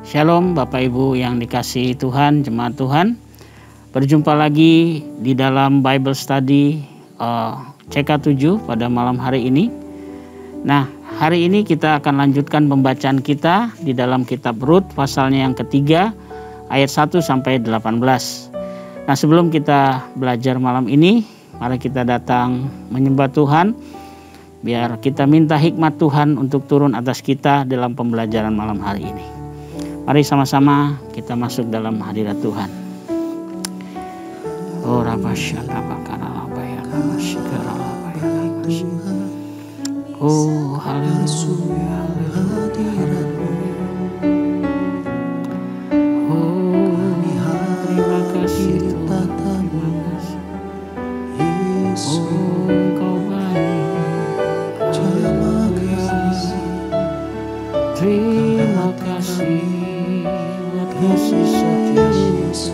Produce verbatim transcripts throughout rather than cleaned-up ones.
Shalom Bapak Ibu yang dikasihi Tuhan, jemaat Tuhan. Berjumpa lagi di dalam Bible Study uh, C K tujuh pada malam hari ini. Nah, hari ini kita akan lanjutkan pembacaan kita di dalam kitab Rut pasalnya yang ketiga ayat satu sampai delapan belas. Nah, sebelum kita belajar malam ini, mari kita datang menyembah Tuhan. Biar kita minta hikmat Tuhan untuk turun atas kita dalam pembelajaran malam hari ini. Mari sama-sama kita masuk dalam hadirat Tuhan. Oh rabasyaka bakara labaya namasyikara labaya namasyikara. Oh haleluya haleluya. Oh terima kasih Tuhan, terima kasih. Oh Engkau baik, terima kasih, terima kasih. Kasih setia Yesus,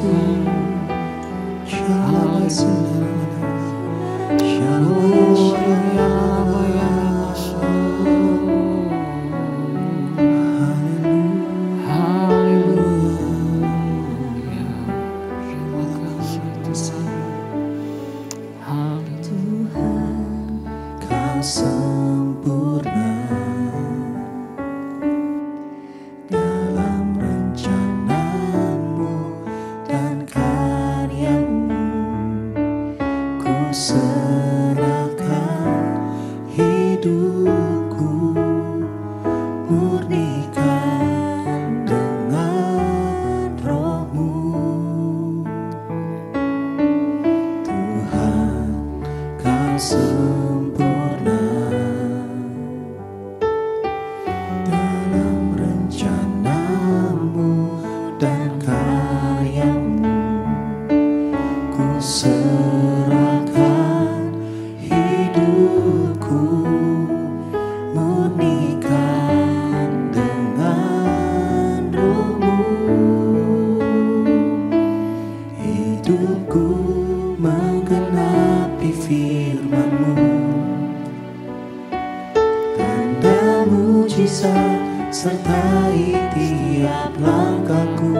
sertai tiap langkahku,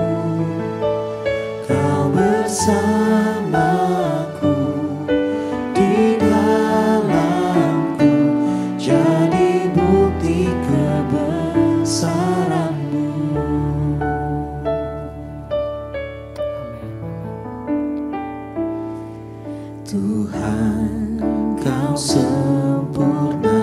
Kau bersamaku di dalamku, jadi bukti kebesaran-Mu. Tuhan, Kau sempurna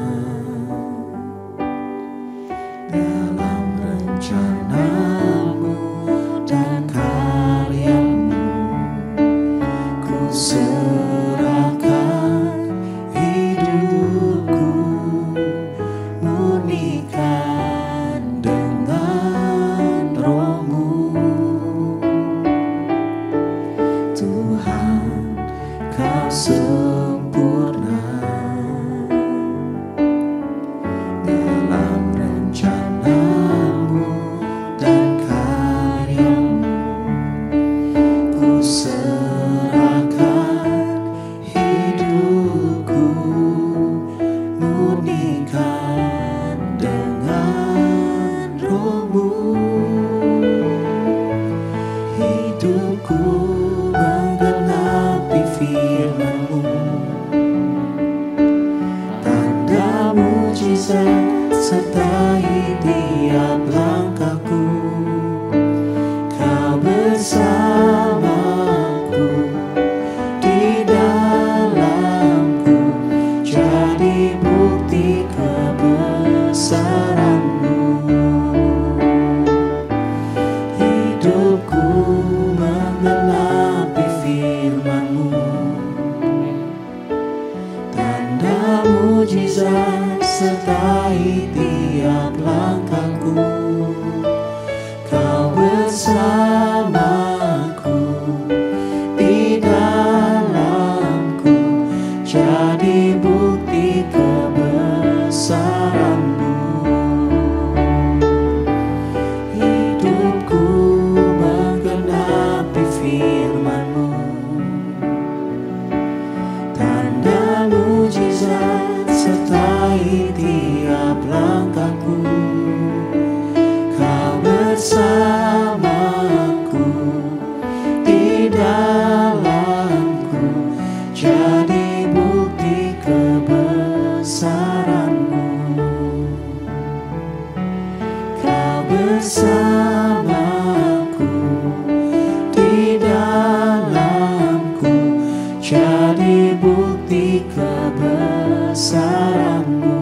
dalam rencana-Mu dan karya-Mu. Ku serahkan hidupku, murnikan dengan Roh-Mu. Tuhan, Kau sempurna dalam rencana-Mu dan karya-Mu. Ku serahkan hidupku, murnikan dengan Roh-Mu. Hidupku menggenapi firman-Mu, tanda mujizat sertai tiap langkahku. Kau bersamaku di dalamku, jadi bukti kebesaran-Mu. Hidupku menggenapi firman-Mu, tanda mujizat sertai tiap langkahku. Kau bersamaku di dalamku, jadi bukti kebesaran-Mu. Hidupku menggenapi firman-Mu, tanda mujizat sertai tiap langkahku. Kau bersamaku bersamaku, di dalamku, jadi bukti kebesaran-Mu.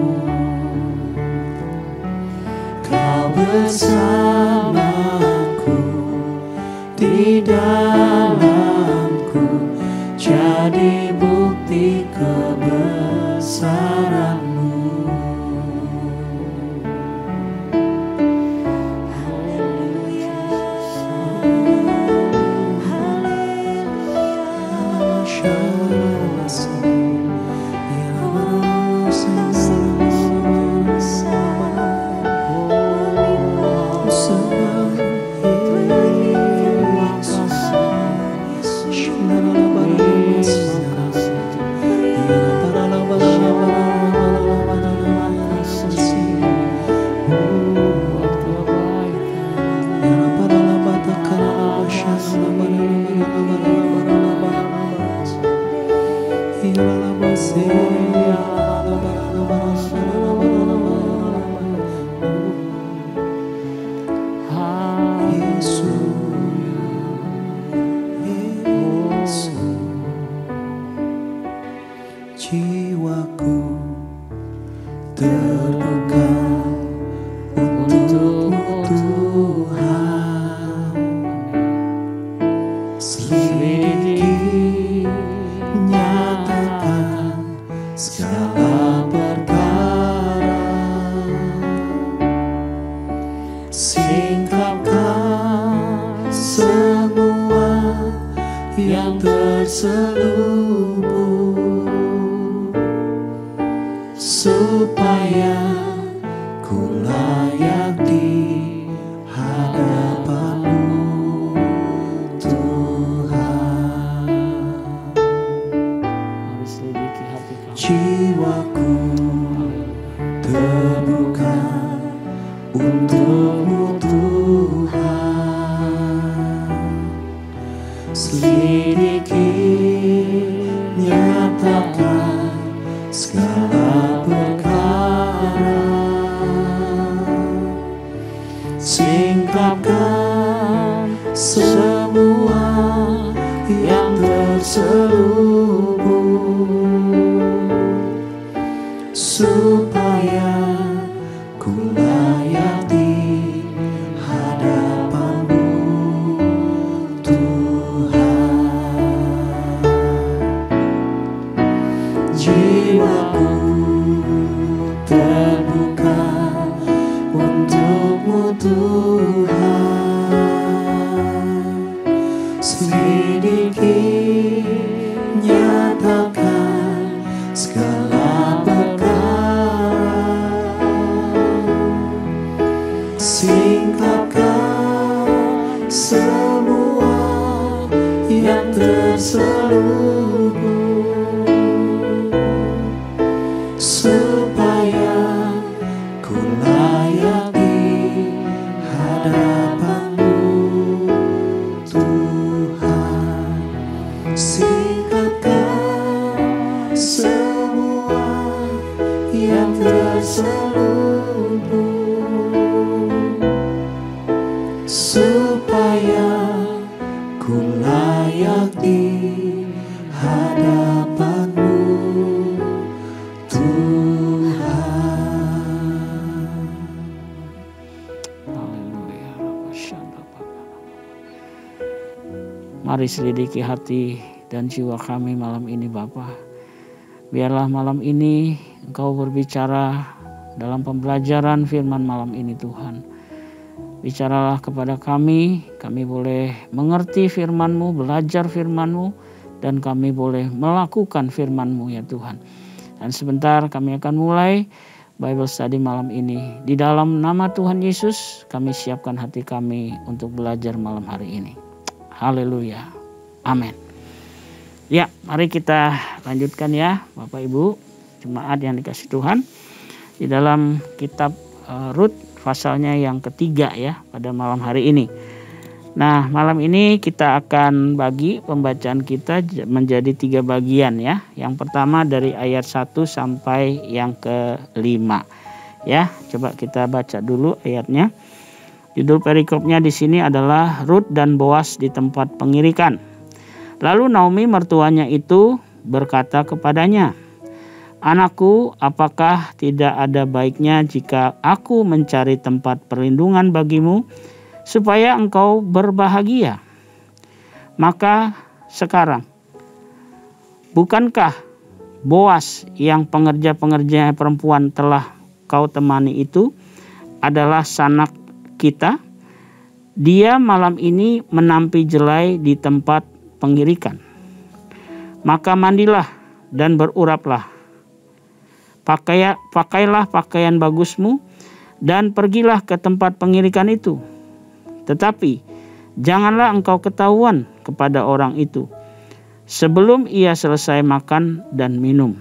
Kau bersamaku, di dalamku, jadi bukti kebesaran-Mu. Haleluya, jiwaku terluka untuk-Mu Tuhan. Selidiki, nyatakan segala perkara, singkapkan semua yang terselubung, supaya ku layak di hadapan-Mu Tuhan. Mari selidiki hati kami. Jiwaku terbuka untuk-Mu Tuhan. Selidiki, nyatakan segala perkara, singkapkan semua yang terselubung, supaya ku layak di hadapan-Mu Tuhan. Jiwaku terbuka untuk-Mu Tuhan. Selidiki, nyatakan segala perkara, singkapkan semua yang terselubung, supaya ku layak di hadapan-Mu Tuhan. Singkapkan semua yang terselubung, supaya ku layak di hadapan-Mu Tuhan. Haleluya. Mari selidiki hati dan jiwa kami malam ini Bapa. Biarlah malam ini Engkau berbicara dalam pembelajaran firman malam ini Tuhan. Bicaralah kepada kami, kami boleh mengerti firman-Mu, belajar firman-Mu, dan kami boleh melakukan firman-Mu ya Tuhan. Dan sebentar kami akan mulai Bible Study malam ini. Di dalam nama Tuhan Yesus, kami siapkan hati kami untuk belajar malam hari ini. Haleluya. Amin. Ya, mari kita lanjutkan ya Bapak Ibu, jemaat yang dikasih Tuhan. Di dalam kitab uh, Rut pasalnya yang ketiga ya pada malam hari ini. Nah, malam ini kita akan bagi pembacaan kita menjadi tiga bagian ya. Yang pertama dari ayat satu sampai yang kelima. Ya, coba kita baca dulu ayatnya. Judul perikopnya di sini adalah Rut dan Boas di tempat pengirikan. Lalu Naomi mertuanya itu berkata kepadanya, "Anakku, apakah tidak ada baiknya jika aku mencari tempat perlindungan bagimu supaya engkau berbahagia? Maka sekarang, bukankah Boas yang pengerja-pengerja perempuan telah kau temani itu adalah sanak kita? Dia malam ini menampi jelai di tempat pengirikan. Maka mandilah dan beruraplah. Pakai, pakailah pakaian bagusmu dan pergilah ke tempat pengirikan itu. Tetapi janganlah engkau ketahuan kepada orang itu sebelum ia selesai makan dan minum.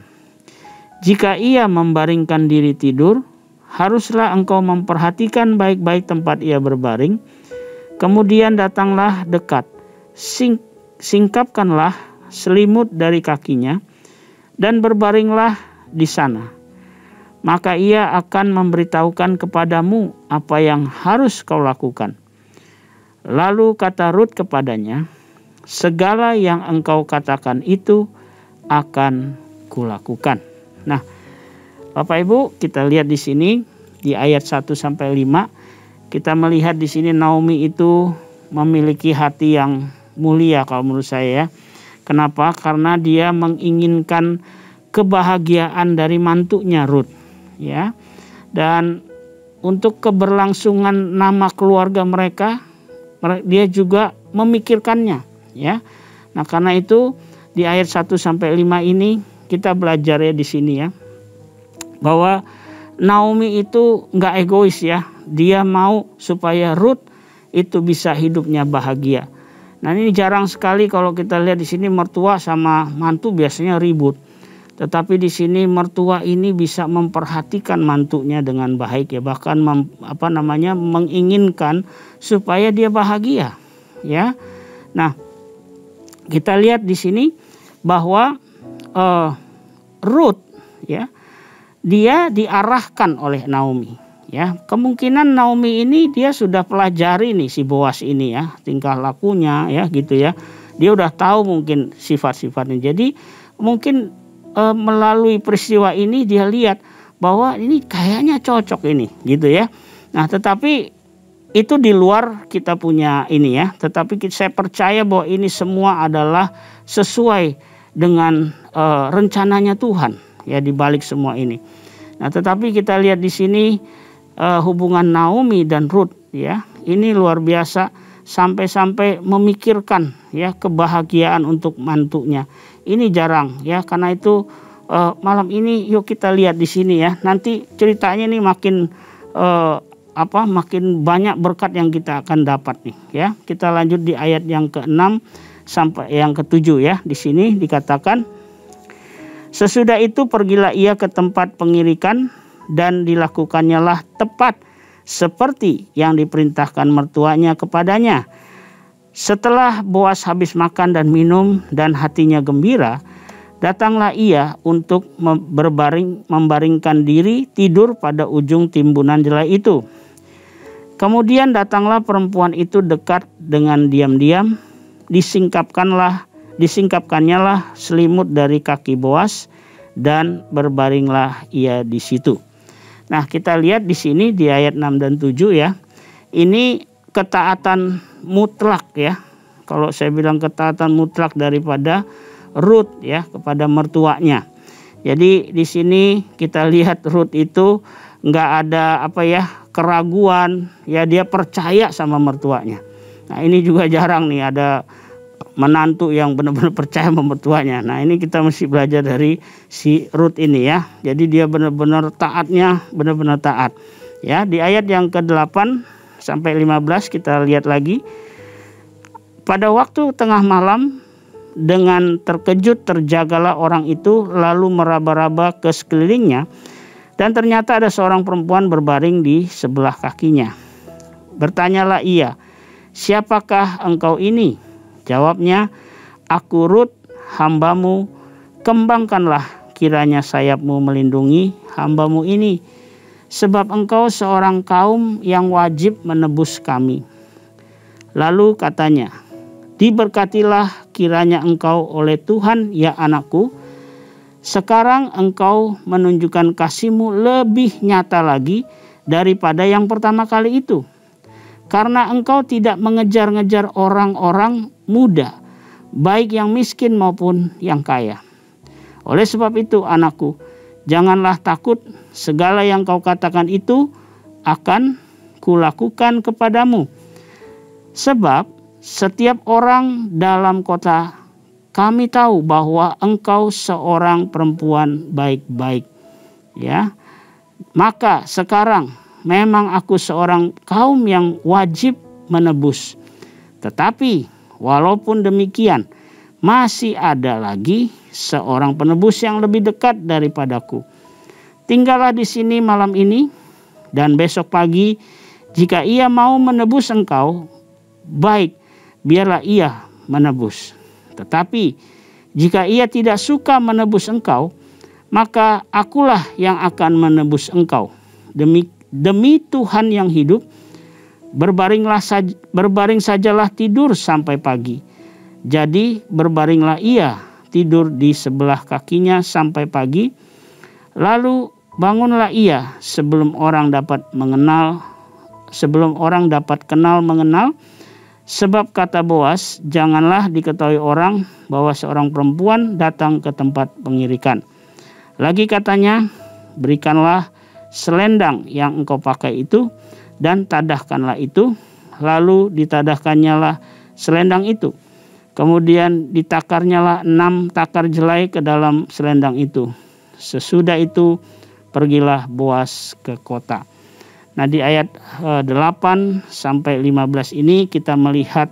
Jika ia membaringkan diri tidur, haruslah engkau memperhatikan baik-baik tempat ia berbaring. Kemudian datanglah dekat, sing, singkapkanlah selimut dari kakinya, dan berbaringlah di sana. Maka ia akan memberitahukan kepadamu apa yang harus kau lakukan." Lalu kata Rut kepadanya, "Segala yang engkau katakan itu akan kulakukan." Nah, Bapak Ibu, kita lihat di sini di ayat satu sampai lima, kita melihat di sini Naomi itu memiliki hati yang mulia kalau menurut saya ya. Kenapa? Karena dia menginginkan kebahagiaan dari mantunya Rut, ya. Dan untuk keberlangsungan nama keluarga mereka, dia juga memikirkannya, ya. Nah, karena itu di ayat satu sampai lima ini kita belajar ya di sini ya, bahwa Naomi itu nggak egois ya. Dia mau supaya Rut itu bisa hidupnya bahagia. Nah, ini jarang sekali kalau kita lihat di sini mertua sama mantu biasanya ribut. Tetapi di sini mertua ini bisa memperhatikan mantunya dengan baik ya, bahkan mem, apa namanya menginginkan supaya dia bahagia, ya. Nah, kita lihat di sini bahwa uh, Rut ya, dia diarahkan oleh Naomi, ya. Kemungkinan Naomi ini dia sudah pelajari nih si Boas ini ya, tingkah lakunya ya gitu ya. Dia udah tahu mungkin sifat-sifatnya. Jadi mungkin e, melalui peristiwa ini dia lihat bahwa ini kayaknya cocok ini gitu ya. Nah, tetapi itu di luar kita punya ini ya. Tetapi saya percaya bahwa ini semua adalah sesuai dengan e, rencananya Tuhan ya di balik semua ini. Nah, tetapi kita lihat di sini e, hubungan Naomi dan Rut ya. Ini luar biasa, sampai-sampai memikirkan ya kebahagiaan untuk mantunya. Ini jarang ya, karena itu uh, malam ini yuk kita lihat di sini ya. Nanti ceritanya nih makin uh, apa makin banyak berkat yang kita akan dapat nih ya. Kita lanjut di ayat yang keenam sampai yang ketujuh ya. Di sini dikatakan, sesudah itu pergilah ia ke tempat pengirikan dan dilakukannya lah tepat seperti yang diperintahkan mertuanya kepadanya. Setelah Boas habis makan dan minum dan hatinya gembira, datanglah ia untuk berbaring, membaringkan diri tidur pada ujung timbunan jelai itu. Kemudian datanglah perempuan itu dekat dengan diam-diam, disingkapkanlah, disingkapkannya lah selimut dari kaki Boas dan berbaringlah ia di situ. Nah, kita lihat di sini di ayat enam dan tujuh ya. Ini ketaatan mutlak ya. Kalau saya bilang ketaatan mutlak daripada Rut ya kepada mertuanya. Jadi di sini kita lihat Rut itu nggak ada apa ya keraguan ya, dia percaya sama mertuanya. Nah, ini juga jarang nih ada menantu yang benar-benar percaya sama mertuanya. Nah, ini kita mesti belajar dari si Rut ini ya. Jadi dia benar-benar taatnya, benar-benar taat. Ya, di ayat yang kedelapan sampai lima belas kita lihat lagi. Pada waktu tengah malam, dengan terkejut terjagalah orang itu lalu meraba-raba ke sekelilingnya, dan ternyata ada seorang perempuan berbaring di sebelah kakinya. Bertanyalah ia, "Siapakah engkau ini?" Jawabnya, "Aku Rut, hambamu, kembangkanlah kiranya sayapmu melindungi hambamu ini, sebab engkau seorang kaum yang wajib menebus kami. Lalu katanya, diberkatilah kiranya engkau oleh Tuhan ya anakku. Sekarang engkau menunjukkan kasih-Mu lebih nyata lagi daripada yang pertama kali itu. Karena engkau tidak mengejar-ngejar orang-orang muda, baik yang miskin maupun yang kaya. Oleh sebab itu anakku, janganlah takut, segala yang kau katakan itu akan kulakukan kepadamu. Sebab setiap orang dalam kota kami tahu bahwa engkau seorang perempuan baik-baik. Ya, maka sekarang memang aku seorang kaum yang wajib menebus. Tetapi walaupun demikian, masih ada lagi seorang penebus yang lebih dekat daripadaku. Tinggallah di sini malam ini, dan besok pagi jika ia mau menebus engkau, baik, biarlah ia menebus. Tetapi jika ia tidak suka menebus engkau, maka akulah yang akan menebus engkau. Demi demi Tuhan yang hidup, berbaringlah saj, berbaring sajalah tidur sampai pagi. Jadi berbaringlah ia tidur di sebelah kakinya sampai pagi. Lalu bangunlah ia sebelum orang dapat mengenal, sebelum orang dapat kenal mengenal. Sebab kata Boas, janganlah diketahui orang bahwa seorang perempuan datang ke tempat pengirikan. Lagi katanya, berikanlah selendang yang engkau pakai itu dan tadahkanlah itu. Lalu ditadahkannya lah selendang itu. Kemudian ditakarnyalah enam takar jelai ke dalam selendang itu. Sesudah itu pergilah Boas ke kota. Nah, di ayat uh, delapan sampai lima belas ini kita melihat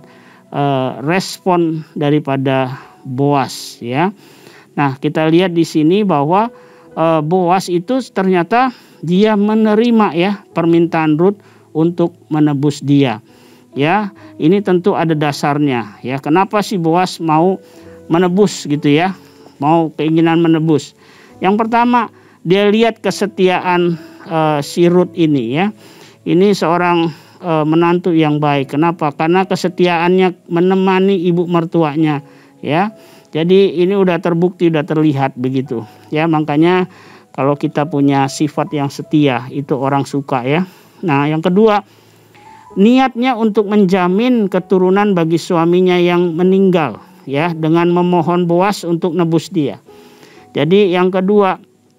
uh, respon daripada Boas, ya. Nah, kita lihat di sini bahwa uh, Boas itu ternyata dia menerima ya permintaan Rut untuk menebus dia. Ya, ini tentu ada dasarnya, ya. Kenapa sih Boas mau menebus gitu ya? Mau keinginan menebus. Yang pertama, dia lihat kesetiaan Uh, si Rut ini ya. Ini seorang uh, menantu yang baik. Kenapa? Karena kesetiaannya menemani ibu mertuanya ya. Jadi ini udah terbukti, udah terlihat begitu. Ya, makanya kalau kita punya sifat yang setia, itu orang suka ya. Nah, yang kedua, niatnya untuk menjamin keturunan bagi suaminya yang meninggal ya, dengan memohon Boas untuk nebus dia. Jadi yang kedua,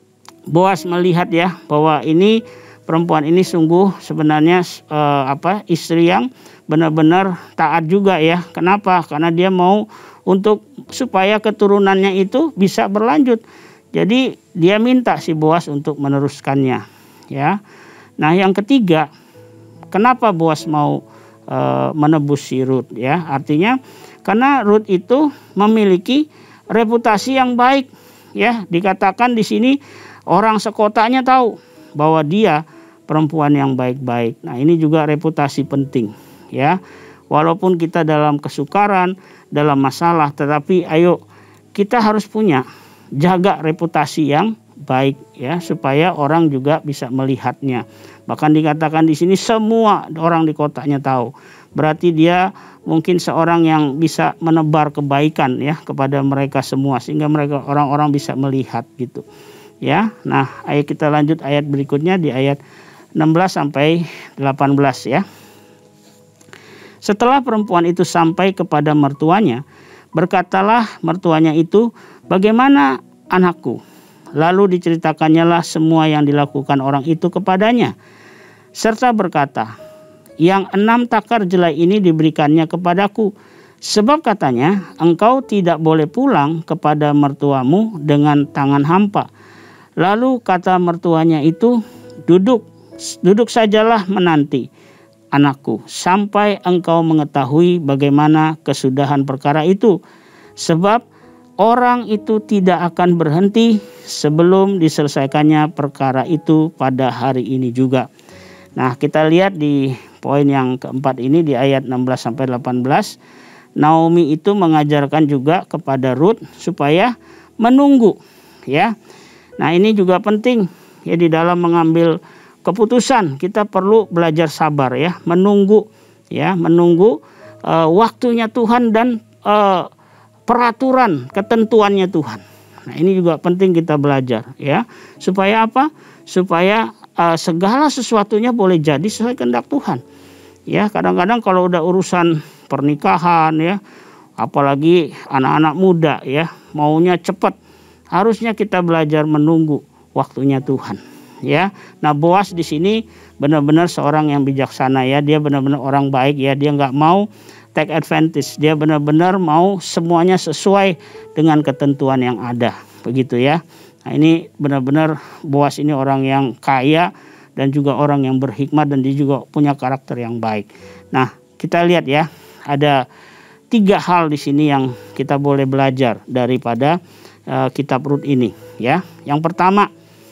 Boas melihat ya bahwa ini perempuan ini sungguh sebenarnya eh, apa istri yang benar-benar taat juga ya. Kenapa? Karena dia mau untuk supaya keturunannya itu bisa berlanjut. Jadi dia minta si Boas untuk meneruskannya ya. Nah, yang ketiga, kenapa Boas mau eh, menebus si Rut ya? Artinya karena Rut itu memiliki reputasi yang baik ya. Dikatakan di sini orang sekotanya tahu bahwa dia perempuan yang baik-baik. Nah, ini juga reputasi penting ya. Walaupun kita dalam kesukaran, dalam masalah, tetapi ayo kita harus punya jaga reputasi yang baik ya, supaya orang juga bisa melihatnya. Bahkan dikatakan di sini semua orang di kotanya tahu. Berarti dia mungkin seorang yang bisa menebar kebaikan ya kepada mereka semua, sehingga mereka orang-orang bisa melihat gitu. Ya, nah ayo kita lanjut ayat berikutnya di ayat enam belas sampai delapan belas ya. Setelah perempuan itu sampai kepada mertuanya, berkatalah mertuanya itu, bagaimana anakku? Lalu diceritakannya lah semua yang dilakukan orang itu kepadanya. Serta berkata, yang enam takar jelai ini diberikannya kepadaku. Sebab katanya, engkau tidak boleh pulang kepada mertuamu dengan tangan hampa. Lalu kata mertuanya itu, duduk, duduk sajalah menanti, anakku, sampai engkau mengetahui bagaimana kesudahan perkara itu. Sebab orang itu tidak akan berhenti sebelum diselesaikannya perkara itu pada hari ini juga. Nah, kita lihat di poin yang keempat ini di ayat enam belas sampai delapan belas. Naomi itu mengajarkan juga kepada Rut supaya menunggu ya. Nah, ini juga penting ya di dalam mengambil keputusan kita perlu belajar sabar ya, menunggu ya, menunggu uh, waktunya Tuhan dan uh, peraturan ketentuannya Tuhan. Nah, ini juga penting kita belajar ya, supaya apa? Supaya uh, segala sesuatunya boleh jadi sesuai kehendak Tuhan. Ya, kadang-kadang kalau udah urusan pernikahan ya, apalagi anak-anak muda ya, maunya cepat. Harusnya kita belajar menunggu waktunya Tuhan. Ya, nah Boas di sini benar-benar seorang yang bijaksana ya, dia benar-benar orang baik ya, dia nggak mau take advantage, dia benar-benar mau semuanya sesuai dengan ketentuan yang ada, begitu ya. Nah, ini benar-benar Boas ini orang yang kaya dan juga orang yang berhikmat, dan dia juga punya karakter yang baik. Nah, kita lihat ya, ada tiga hal di sini yang kita boleh belajar daripada uh, kitab Rut ini ya. Yang pertama,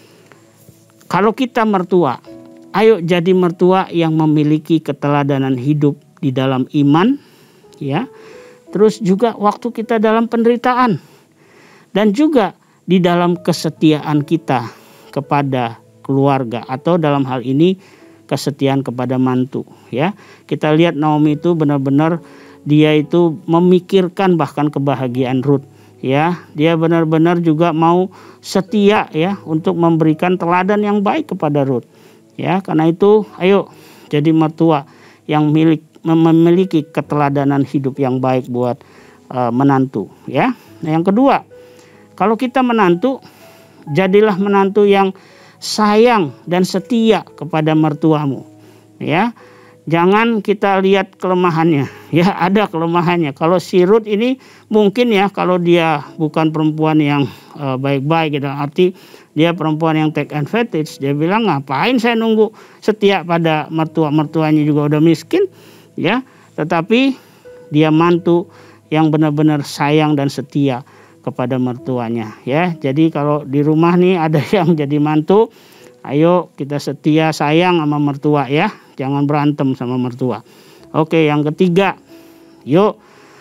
kalau kita mertua, ayo jadi mertua yang memiliki keteladanan hidup di dalam iman ya. Terus juga waktu kita dalam penderitaan, dan juga di dalam kesetiaan kita kepada keluarga, atau dalam hal ini kesetiaan kepada mantu ya. Kita lihat Naomi itu benar-benar dia itu memikirkan bahkan kebahagiaan Rut ya. Dia benar-benar juga mau setia ya untuk memberikan teladan yang baik kepada Rut ya. Karena itu ayo jadi mertua yang milik memiliki keteladanan hidup yang baik buat uh, menantu ya. Nah, yang kedua, kalau kita menantu, jadilah menantu yang sayang dan setia kepada mertuamu ya. Jangan kita lihat kelemahannya ya, ada kelemahannya. Kalau si Rut ini mungkin ya, kalau dia bukan perempuan yang uh, baik-baik gitu, arti dia perempuan yang take advantage, dia bilang ngapain saya nunggu setia pada mertua, mertuanya juga udah miskin ya. Tetapi dia mantu yang benar-benar sayang dan setia kepada mertuanya ya. Jadi kalau di rumah nih ada yang jadi mantu, ayo kita setia sayang sama mertua ya, jangan berantem sama mertua. Oke, yang ketiga, yuk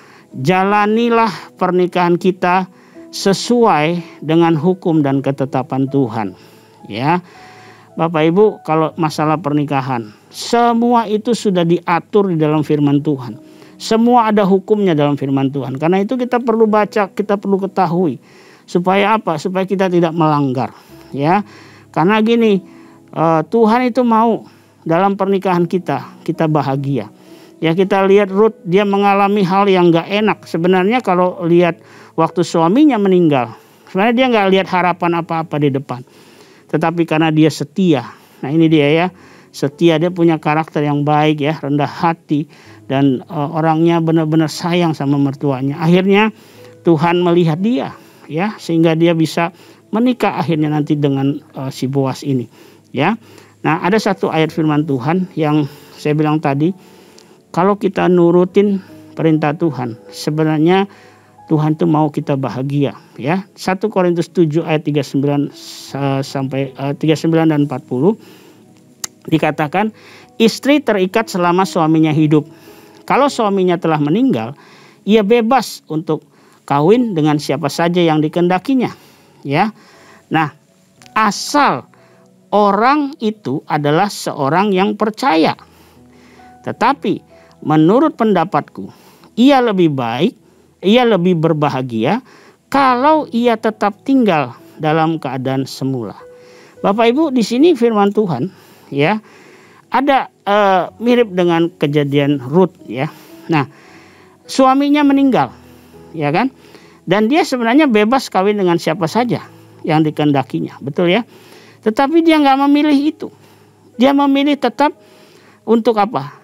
jalanilah pernikahan kita sesuai dengan hukum dan ketetapan Tuhan ya. Bapak Ibu, kalau masalah pernikahan, semua itu sudah diatur di dalam firman Tuhan. Semua ada hukumnya dalam firman Tuhan. Karena itu kita perlu baca, kita perlu ketahui. Supaya apa? Supaya kita tidak melanggar ya. Karena gini, Tuhan itu mau dalam pernikahan kita, kita bahagia. Ya, kita lihat Rut, dia mengalami hal yang gak enak. Sebenarnya kalau lihat waktu suaminya meninggal, sebenarnya dia gak lihat harapan apa-apa di depan. Tetapi karena dia setia, nah ini dia ya, setia, dia punya karakter yang baik ya, rendah hati, dan uh, orangnya benar-benar sayang sama mertuanya. Akhirnya Tuhan melihat dia ya, sehingga dia bisa menikah akhirnya nanti dengan uh, si Boas ini ya. Nah, ada satu ayat firman Tuhan yang saya bilang tadi, kalau kita nurutin perintah Tuhan, sebenarnya Tuhan tuh mau kita bahagia ya. satu Korintus tujuh ayat tiga puluh sembilan sampai uh, tiga puluh sembilan dan empat puluh dikatakan, istri terikat selama suaminya hidup. Kalau suaminya telah meninggal, ia bebas untuk kawin dengan siapa saja yang dikehendakinya ya. Nah, asal orang itu adalah seorang yang percaya. Tetapi menurut pendapatku, ia lebih baik, ia lebih berbahagia kalau ia tetap tinggal dalam keadaan semula. Bapak Ibu, di sini firman Tuhan ya, ada uh, mirip dengan kejadian Rut ya. Nah, suaminya meninggal ya kan, dan dia sebenarnya bebas kawin dengan siapa saja yang dikehendakinya, betul ya. Tetapi dia nggak memilih itu. Dia memilih tetap untuk apa?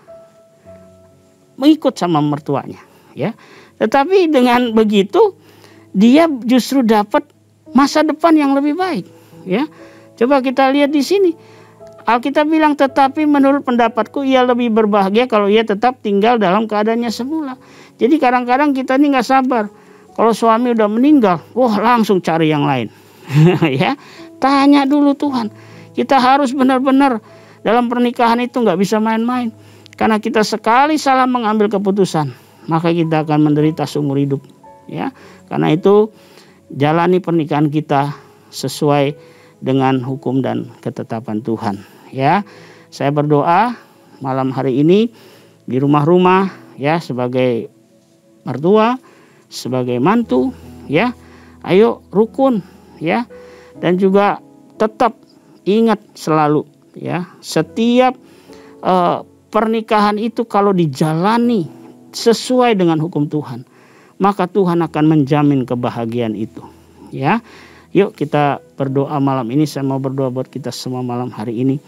Mengikut sama mertuanya ya. Tetapi dengan begitu dia justru dapat masa depan yang lebih baik ya. Coba kita lihat di sini. Alkitab bilang, tetapi menurut pendapatku ia lebih berbahagia kalau ia tetap tinggal dalam keadaannya semula. Jadi kadang-kadang kita ini nggak sabar. Kalau suami udah meninggal, wah langsung cari yang lain. Ya, tanya dulu Tuhan. Kita harus benar-benar dalam pernikahan itu nggak bisa main-main. Karena kita sekali salah mengambil keputusan, maka kita akan menderita seumur hidup. Ya, karena itu jalani pernikahan kita sesuai dengan hukum dan ketetapan Tuhan. ya. Saya berdoa malam hari ini di rumah-rumah ya, sebagai mertua, sebagai mantu ya. Ayo rukun ya, dan juga tetap ingat selalu ya, setiap uh, pernikahan itu kalau dijalani sesuai dengan hukum Tuhan, maka Tuhan akan menjamin kebahagiaan itu ya. Yuk kita berdoa malam ini. Saya mau berdoa buat kita semua malam hari ini.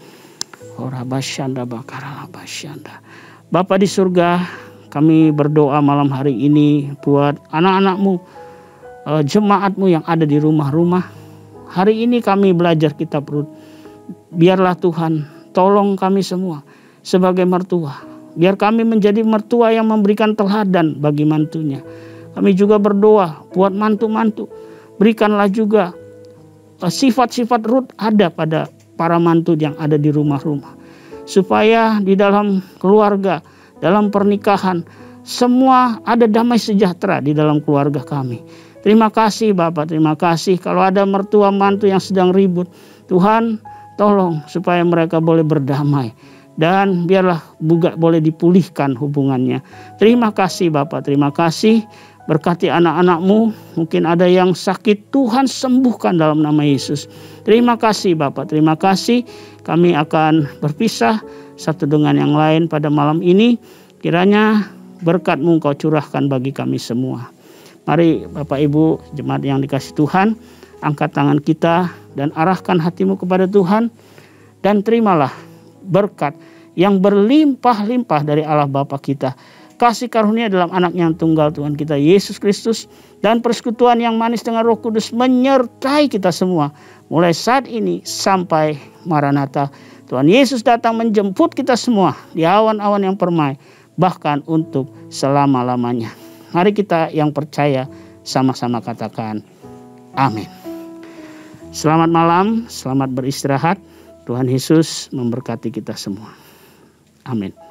Bapa di surga, kami berdoa malam hari ini buat anak-anakmu, jemaatmu yang ada di rumah-rumah. Hari ini kami belajar kitab Rut. Biarlah Tuhan tolong kami semua sebagai mertua. Biar kami menjadi mertua yang memberikan teladan bagi mantunya. Kami juga berdoa buat mantu-mantu. Berikanlah juga sifat-sifat Rut ada pada para mantu yang ada di rumah-rumah. Supaya di dalam keluarga, dalam pernikahan, semua ada damai sejahtera di dalam keluarga kami. Terima kasih Bapak, terima kasih. Kalau ada mertua mantu yang sedang ribut, Tuhan tolong supaya mereka boleh berdamai. Dan biarlah juga boleh dipulihkan hubungannya. Terima kasih Bapak, terima kasih. Berkati anak-anakmu, mungkin ada yang sakit, Tuhan sembuhkan dalam nama Yesus. Terima kasih Bapak, terima kasih. Kami akan berpisah satu dengan yang lain pada malam ini. Kiranya berkat-Mu Engkau curahkan bagi kami semua. Mari Bapak Ibu jemaat yang dikasih Tuhan, angkat tangan kita dan arahkan hatimu kepada Tuhan. Dan terimalah berkat yang berlimpah-limpah dari Allah Bapa kita. Kasih karunia dalam anak yang tunggal Tuhan kita Yesus Kristus. Dan persekutuan yang manis dengan Roh Kudus menyertai kita semua. Mulai saat ini sampai Maranatha. Tuhan Yesus datang menjemput kita semua di awan-awan yang permai. Bahkan untuk selama-lamanya. Mari kita yang percaya sama-sama katakan amin. Selamat malam, selamat beristirahat. Tuhan Yesus memberkati kita semua. Amin.